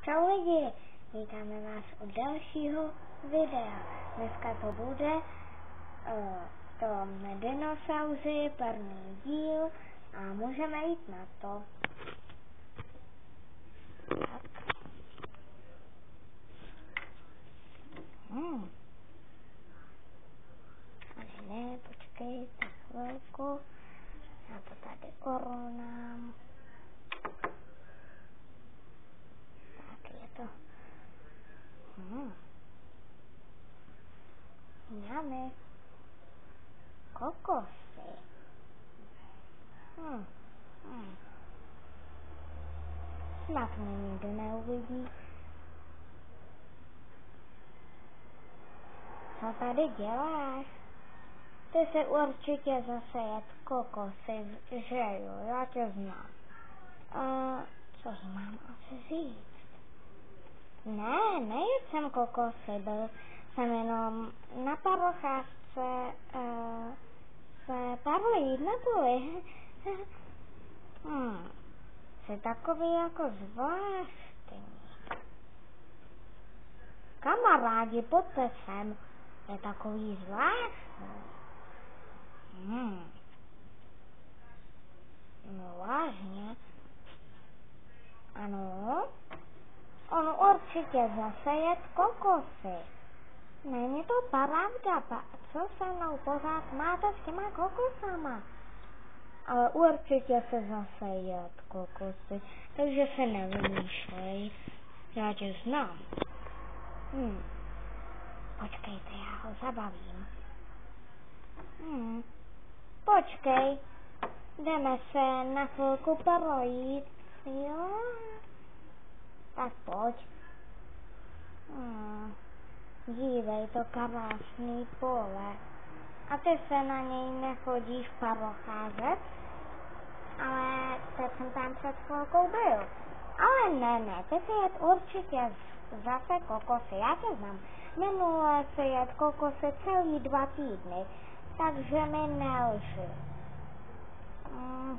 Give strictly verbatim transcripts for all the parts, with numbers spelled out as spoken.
Čau lidi, vítáme vás u dalšího videa. Dneska to bude uh, to dinosauři, první díl a můžeme jít na to. Tak. Hmm. Ale ne, počkej, tak chvilku. Já to tady urovnám. Tak je to. Hmm. Máme kokosy. Hmm. Hmm. Snad mě nikdo neuvidí. Co tady děláš? Ty se určitě zase jet kokosy, že jo, já tě znám. Uh, co mám asi říct? Ne, nejet jsem kokosy, byl jsem jenom na parocházce uh, se pár jít neboli. hmm, jsi takový jako zvláštní. Kamarádi, pojďte sem, je takový zvláštní. Hmm. No vážně? Ano? On určitě zase jet kokosy. Není to pravda, pa, co se mnou pořád máte s těma kokosama? Ale určitě se zase jet kokosy, takže se nevymýšlej. Já tě znám. Hmm. Počkejte, já ho zabavím. Hmm. Počkej, jdeme se na chvilku projít, jo? Tak pojď. Hmm. Dívej, to krásný pole. A ty se na něj nechodíš parocházet? Ale teď jsem tam před chvilkou byl. Ale ne, ne, ty se jet určitě zase kokosy, já tě znám. Minule se jet kokosy celý dva týdny, takže mi nelži. Hmm.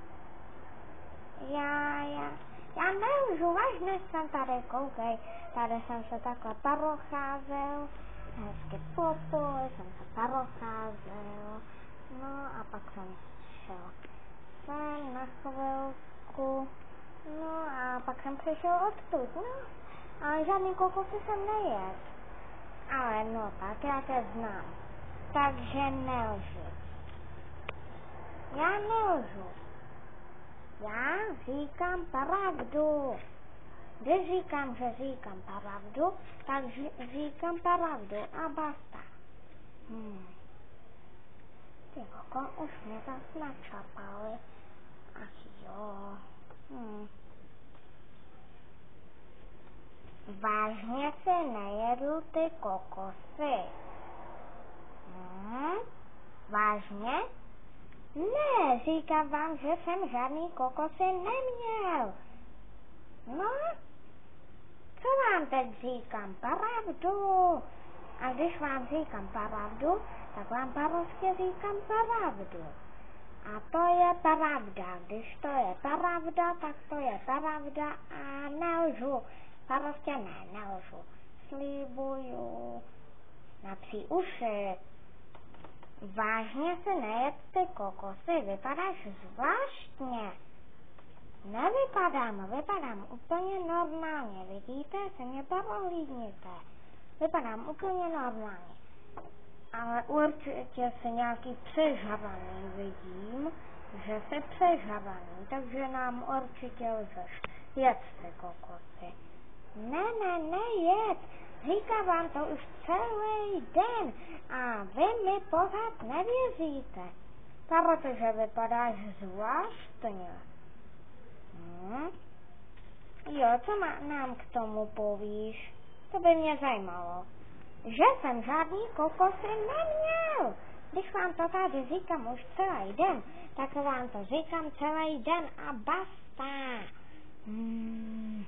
Já, já, já nelžu, vážně jsem tady, koukej, tady jsem se takhle parocházel, hezky po poli jsem se parocházel, no a pak jsem šel sem na chvilku, no a pak jsem přišel odtud, no, ale žádný kokosy jsem nejet, ale no tak já tě znám, takže nelži. Já nelžu. Já říkám pravdu. Když říkám, že říkám pravdu, tak říkám pravdu a basta. Hmm. Ty koko, už mě zas načapali. Ach jo. Hmm. Vážně si nejedu ty kokosy. Hmm? Vážně? Ne, říkám vám, že jsem žádný kokosy neměl. No, co vám teď říkám? Pravdu. A když vám říkám pravdu, tak vám prostě říkám pravdu. A to je pravda. Když to je pravda, tak to je pravda a nelžu. Prostě ne, nelžu. Slibuju. Na psí uši. Vážně se nejet ty kokosy, vypadáš zvláštně. Nevypadám, vypadám úplně normálně, vidíte, se mě prohlídněte. Vypadám úplně normálně. Ale určitě se nějaký přežraný vidím, že jsi přežraný, takže nám určitě lžeš. Jet ty kokosy. Ne, ne, ne, jet. Říkám vám to už celý den a vy mi pořád nevěříte, protože vypadáš zvláštně. Hmm? Jo, co má, nám k tomu povíš? To by mě zajímalo. Že jsem žádný kokosy neměl. Když vám to tady říkám už celý den, tak vám to říkám celý den a basta. Hmm.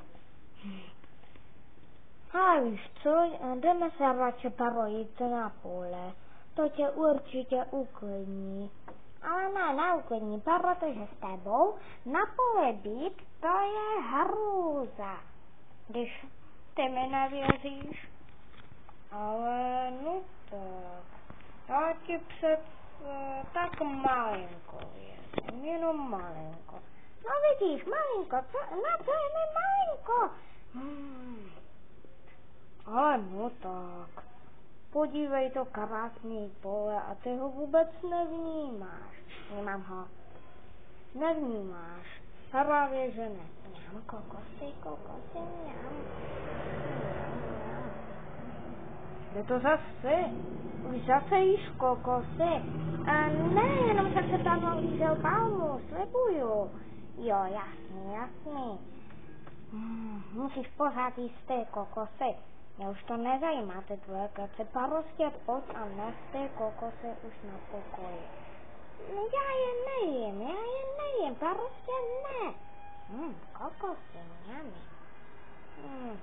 Ale víš co, jdeme se radši projít na pole. To tě určitě uklidní. Ale ne, neuklidní, protože s tebou na pole být, to je hrůza. když ty mi nevěříš. Ale no tak, já ti před tak malinko věřím, jenom malinko. No vidíš, malinko, co, na co je mi malinko? Hmm. Ale no tak, podívej, to krásný pole a ty ho vůbec nevnímáš. Vnímám ho. Nevnímáš. Právě, že ne. Mňam, kokosy, kokosy, mňam. Kde to zase? Už zase jíš kokosy. A ne, jenom jsem se tam olížel palmu, slibuju. Jo, jasný, jasný. Hmm, musíš pořád jíst ty kokosy. Mě už to nezajímá, ty tvoje keci. Prostě pojď a nes ty kokosy už na pokoji. Já je nejím, já je nejím, prostě ne. Hmm, kokosy, mňami. Hmm.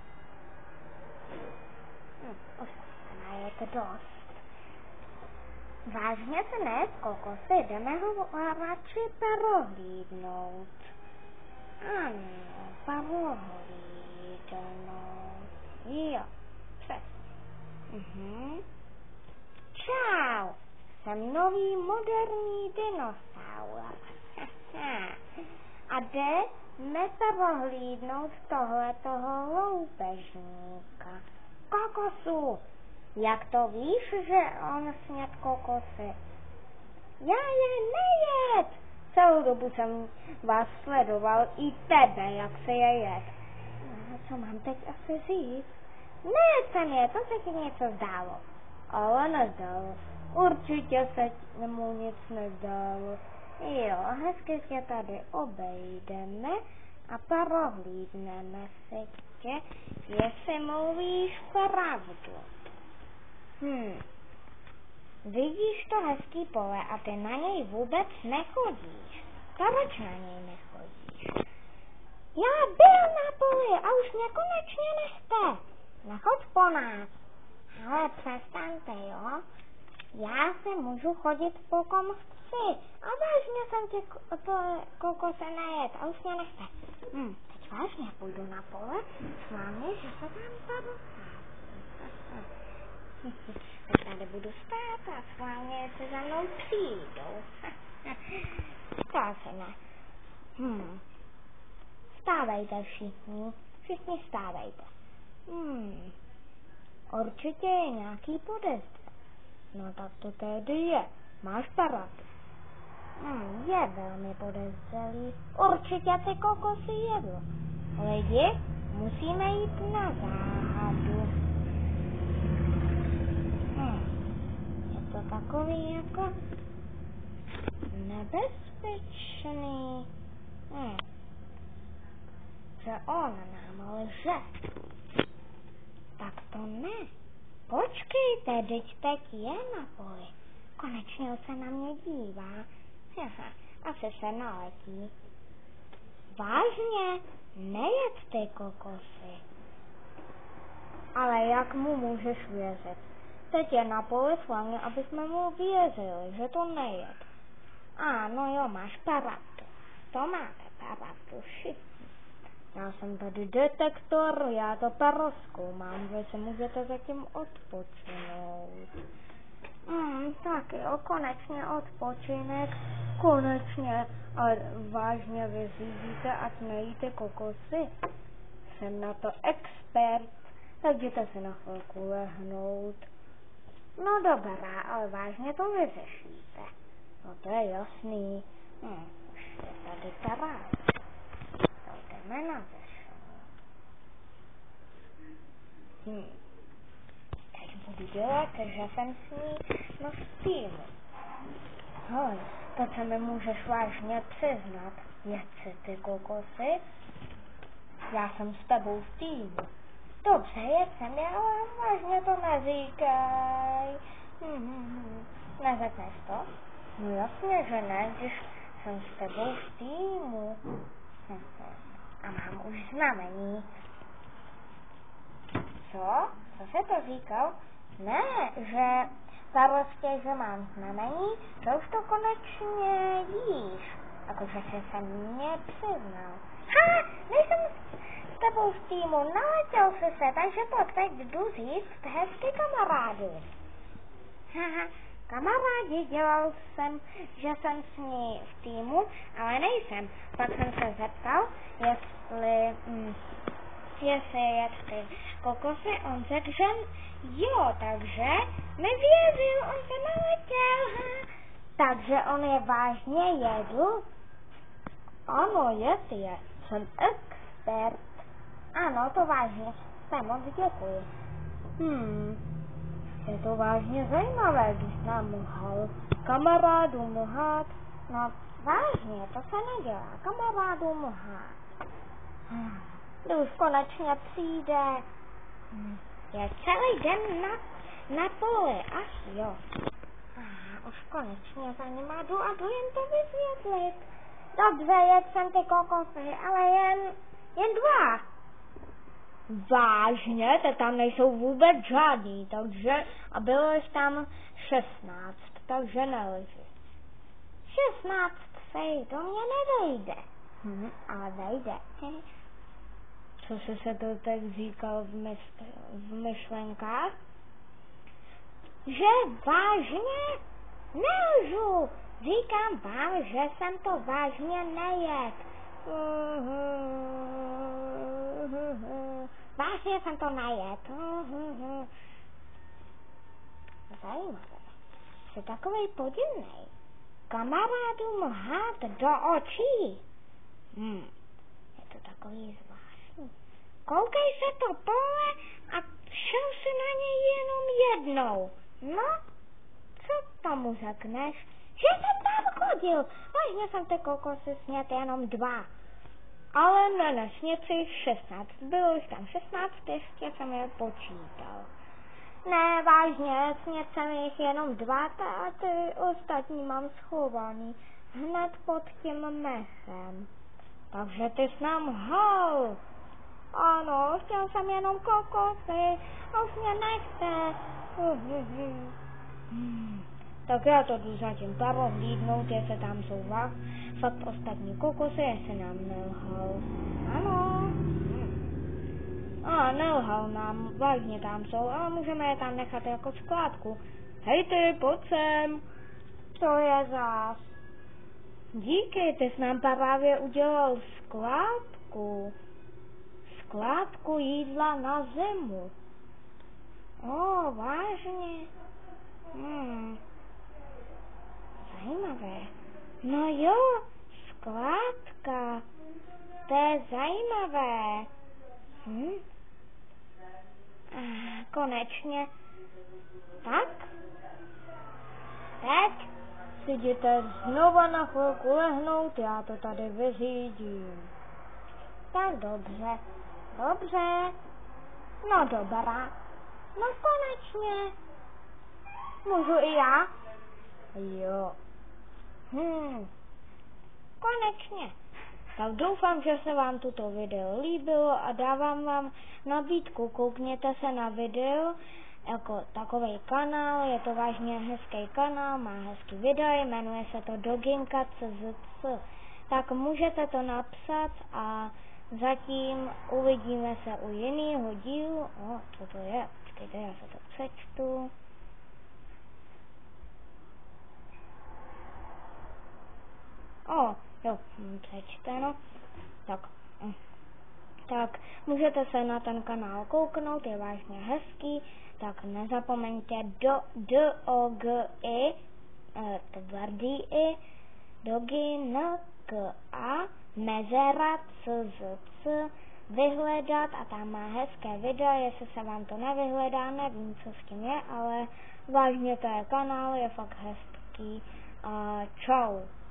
Hmm, už a je to dost. Vážně se ne z kokosy, jdeme ho radši prohlídnout. Ano, prohlídnout. Jo, přesně. Mhm. Čau, jsem nový moderní dinosaur. A jde me prohlídnout tohletoho loupežníka. Kokosu. Jak to víš, že on sněd kokosy? Já je nejet! Celou dobu jsem vás sledoval, i tebe, jak se je jet. No, co mám teď asi říct? Ne, jsem je, to se ti něco zdálo. Ale nezdálo. Určitě se mu nic nezdálo. Jo, hezky se tady obejdeme a prohlídneme si tě, jestli mluvíš pravdu. Hm. Vidíš to hezký pole a ty na něj vůbec nechodíš. Proč na něj nechodíš? Já byl na poli a už mě konečně nechte. Nechoď po nás. Ale přestaňte, jo? Já si můžu chodit po kom chci. A vážně jsem tě to kokose najet a už mě nechte. Hm, teď vážně půjdu na pole s vámi, že se tam porozchází. Tak tady budu stát a s vámi se za mnou přijdou. To asi ne. Hm. Stávejte všichni. Všichni stávejte. Hmm. Určitě je nějaký podezřelý. No tak to tedy je. Máš pravdu. Hmm, je velmi podezřelý. Určitě ty kokosy jedl. Lidi, musíme jít na záhadu. Hmm. Je to takový jako nebezpečný. Hmm. Že on nám lže. Tak to ne. Počkejte, teď teď je na poli. Konečně se na mě dívá. Haha, asi se naletí. Vážně, nejet ty kokosy. Ale jak mu můžeš věřit? Teď je na poli s vámi, aby jsme mu věřili, že to nejed. Ano jo, máš pravdu. To máte pravdu všichni. Já jsem tady detektor, já to prozkoumám, vy si můžete zatím odpočinout. Hmm, tak jo, konečně odpočinek, konečně, ale vážně vy řídíte, ať nejíte kokosy. Jsem na to expert, tak jděte si na chvilku lehnout. No dobrá, ale vážně to vyřešíte. No to je jasný. Hm, už je tady tarás. To jdeme na řešení. Hm. Teď budu dělat, že jsem s ní no v týmu. Hoj, to se mi můžeš vážně přiznat. Jet si ty kokosy. Já jsem s tebou v týmu. Dobře, jet jsem já, ale vážně to neříkaj. Hm, hm, hm. Neřekneš to? No jasně, že ne, když jsem s tebou v týmu. Hm, hm. A mám už znamení. Co? Co jsi to říkal? Ne, že prostě, že mám znamení, že už to konečně víš. Jakože jsi se mě přiznal. Ha, nejsem s tebou spolu v týmu, naletěl jsi se, takže to teď jdu říct hezky kamarádu. Haha, kamarádi, dělal jsem, že jsem s ní v týmu, ale nejsem. Pak jsem se zeptal, jestli, hm, jestli jet ty kokosy, on řekl, že jo, takže mi věřil, on se naletěl. Takže on je vážně jedl? Ano, jest je, jsem expert. Ano, to vážně, jsem moc děkuji. Hmm, je to vážně zajímavé, když nám lhal. Kamarádům lhát. No, vážně, to se nedělá, kamarádům lhát. Hmm. Už konečně přijde. Hmm. Je celý den na, na poli, ach jo. Ah, už konečně za nima jdu a jdu jen to vysvětlit. Dobře, jedl jsem ty kokosy, ale jen, jen dva. Vážně? To tam nejsou vůbec žádný, takže a bylo jich tam šestnáct, takže nelži. šestnáct fej, to mě nevejde. Hm, ale vejde. Co jsi se to tak říkal v, mysl, v myšlenkách? Že vážně nelžu. Říkám vám, že jsem to vážně nejedl. Vážně jsem to nejedl. Zajímavé. Jsi takovej podivnej. Kamarádům lhát do očí. Hmm. Je to takový zvláštní. Koukej se to pole a šel si na něj jenom jednou. No, co tomu řekneš? Že jsem tam chodil. Vážně jsem ty kokosy snět jenom dva. Ale ne, ne, snět si šestnáct. Bylo už tam šestnáct, ještě jsem je počítal. Ne, vážně, snět jsem jich jenom dva a ty ostatní mám schovaný hned pod tím mechem. Takže ty jsi nám lhal. Ano, chtěl jsem jenom kokosy a už mě nechce. Hmm. Tak já to jdu zatím prohlídnout, jestli tam jsou vás, fakt ostatní kokosy, jestli nám nelhal. Ano. A nelhal nám, vážně tam jsou, ale můžeme je tam nechat jako skládku. Hej ty, pojď sem. To je zás. Díky, ty jsi nám právě udělal skládku. Skládku jídla na zimu. O, vážně. Hmm. Zajímavé. No jo, skládka. To je zajímavé. Hm? Ah, konečně. Tak? Teď si jděte znova na chvilku lehnout, já to tady vyřídím. Tak dobře. Dobře. No dobrá. No konečně. Můžu i já? Jo. Hm. Konečně. Tak doufám, že se vám toto video líbilo a dávám vám nabídku. Koukněte se na video jako takovej kanál, je to vážně hezký kanál, má hezký video, jmenuje se to Doginka C Z C. Tak můžete to napsat a zatím uvidíme se u jiného dílu. O, co to je? Počkejte, já se to přečtu. O, jo, přečteno. Tak, tak můžete se na ten kanál kouknout, je vážně hezký, tak nezapomeňte do D O G I, tvrdý I, Dogi N K A, mezera C Z C, vyhledat a tam má hezké video, jestli se vám to nevyhledá, nevím, co s tím je, ale vážně to je kanál, je fakt hezký. Uh, čau.